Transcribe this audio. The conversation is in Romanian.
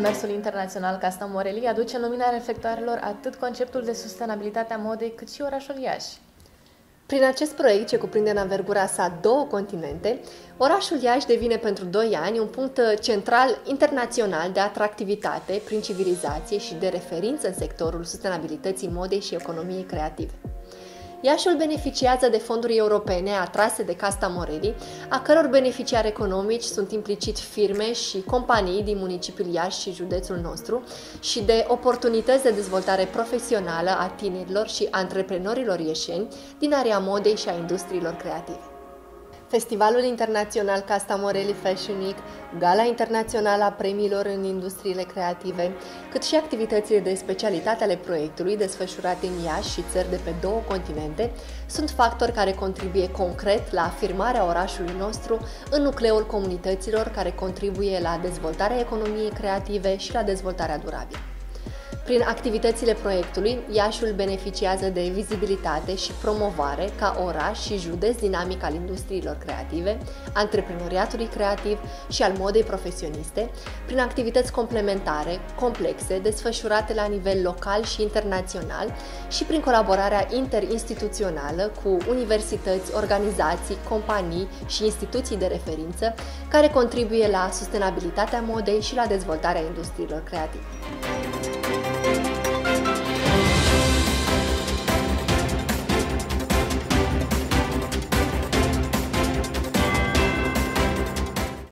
Demersul internațional Casta Morelli aduce în lumina reflectoarelor atât conceptul de sustenabilitate a modei, cât și orașul Iași. Prin acest proiect, ce cuprinde în anvergura sa 2 continente, orașul Iași devine pentru 2 ani un punct central internațional de atractivitate prin civilizație și de referință în sectorul sustenabilității modei și economiei creative. Iașiul beneficiază de fonduri europene atrase de Casta Morelli, a căror beneficiari economici sunt implicit firme și companii din municipiul Iași și județul nostru și de oportunități de dezvoltare profesională a tinerilor și antreprenorilor ieșeni din area modei și a industriilor creative. Festivalul Internațional Casta Morelli Fashion Week, Gala Internațională a Premiilor în Industriile Creative, cât și activitățile de specialitate ale proiectului desfășurate în Iași și țări de pe 2 continente, sunt factori care contribuie concret la afirmarea orașului nostru în nucleul comunităților care contribuie la dezvoltarea economiei creative și la dezvoltarea durabilă. Prin activitățile proiectului, Iașiul beneficiază de vizibilitate și promovare ca oraș și județ dinamic al industriilor creative, antreprenoriatului creativ și al modei profesioniste, prin activități complementare, complexe, desfășurate la nivel local și internațional și prin colaborarea interinstituțională cu universități, organizații, companii și instituții de referință care contribuie la sustenabilitatea modei și la dezvoltarea industriilor creative.